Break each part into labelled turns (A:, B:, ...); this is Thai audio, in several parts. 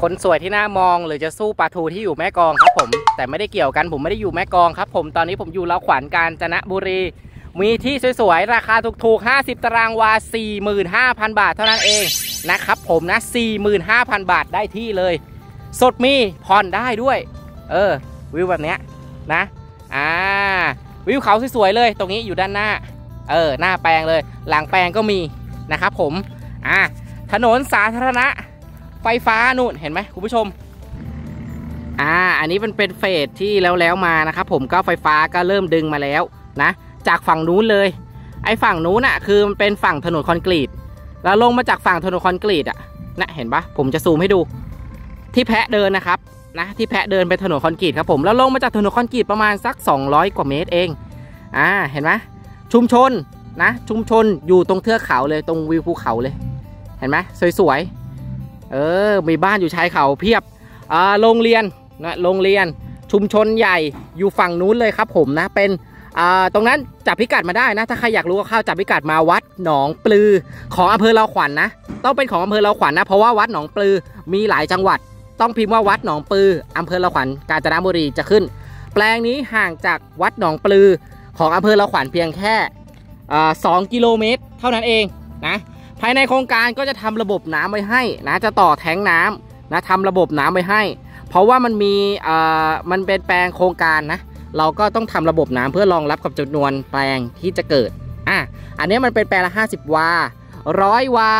A: คนสวยที่น่ามองหรือจะสู้ปลาทูที่อยู่แม่กลองครับผมแต่ไม่ได้เกี่ยวกันผมไม่ได้อยู่แม่กลองครับผมตอนนี้ผมอยู่ลาวขวัญกาญจนบุรีมีที่สวยๆราคาถูกๆ50 ตารางวา 45,000 บาทเท่านั้นเองนะครับผมนะ 45,000 บาทได้ที่เลยสดมีผ่อนได้ด้วยวิวแบบเนี้ยนะวิวเขาสวยๆเลยตรงนี้อยู่ด้านหน้าหน้าแปลงเลยหลังแปลงก็มีนะครับผมถนนสาธารณะไฟฟ้านู่นเห็นไหมคุณผู้ชมอันนี้มันเป็นเฟสที่แล้วมานะครับผมก็ไฟฟ้าก็เริ่มดึงมาแล้วนะจากฝั่งนู้นเลยไอ้ฝั่งนู้นคือมันเป็นฝั่งถนนคอนกรีตแล้วลงมาจากฝั่งถนนคอนกรีตนะเห็นปะผมจะซูมให้ดูที่แพะเดินนะครับนะที่แพะเดินไปถนนคอนกรีตครับผมแล้วลงมาจากถนนคอนกรีตประมาณสัก200 กว่าเมตรเองเห็นไหมชุมชนนะชุมชนอยู่ตรงเทือกเขาเลยตรงวิวภูเขาเลยเห็นไหมสวยๆมีบ้านอยู่ชายเขาเพียบโรงเรียนนะโรงเรียนชุมชนใหญ่อยู่ฝั่งนู้นเลยครับผมนะเป็นตรงนั้นจับพิกัดมาได้นะถ้าใครอยากรู้ก็เข้าจับพิกัดมาวัดหนองปลือของอำเภอลาวขวัญนะต้องเป็นของอำเภอลาวขวัญนะเพราะว่าวัดหนองปลือมีหลายจังหวัดต้องพิมพ์ว่าวัดหนองปลืออำเภอลาวขวัญกาญจนบุรีจะขึ้นแปลงนี้ห่างจากวัดหนองปลือของอำเภอลาวขวัญเพียงแค่2 กิโลเมตรเท่านั้นเองนะภายในโครงการก็จะทำระบบน้ำไว้ให้นะจะต่อแท้งน้ำนะทำระบบน้ำไว้ให้เพราะว่ามันมีมันเป็นแปลงโครงการนะเราก็ต้องทำระบบน้ำเพื่อรองรับกับจำนวนแปลงที่จะเกิดอันนี้มันเป็นแปลงละ50 วา100 วา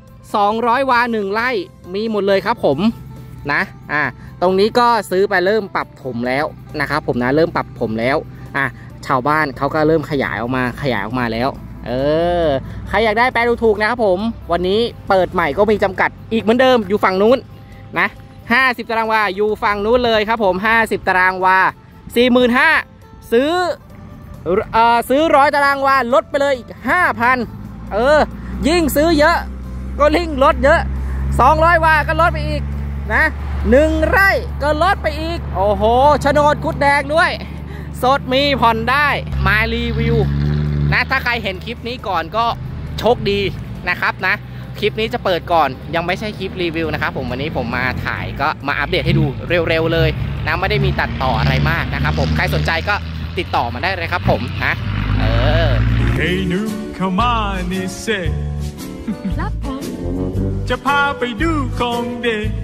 A: 200 วา1 ไร่มีหมดเลยครับผมนะตรงนี้ก็ซื้อไปเริ่มปรับถมแล้วนะครับผมนะเริ่มปรับถมแล้วชาวบ้านเขาก็เริ่มขยายออกมาแล้วใครอยากได้แปลถูกนะครับผมวันนี้เปิดใหม่ก็มีจำกัดอีกเหมือนเดิมอยู่ฝั่งนู้นนะ50 ตารางวาอยู่ฝั่งนู้นเลยครับผม50 ตารางวา45,000ซื้อ100 ตารางวาลดไปเลยอีก 5,000ยิ่งซื้อเยอะก็ยิ่งลดเยอะ200 วาก็ลดไปอีกนะ1 ไร่ก็ลดไปอีกโอ้โหโฉนดกุดแดงด้วยสดมีผ่อนได้มารีวิวนะถ้าใครเห็นคลิปนี้ก่อนก็โชคดีนะครับนะคลิปนี้จะเปิดก่อนยังไม่ใช่คลิปรีวิวนะครับผมวันนี้ผมมาถ่ายก็มาอัปเดตให้ดูเร็วๆเลยนะไม่ได้มีตัดต่ออะไรมากนะครับผมใครสนใจก็ติดต่อมาได้เลยครับผมนะ
B: Hey หนูเข้ามานี่เซ่ครับผมจะพาไปดูของเด็ก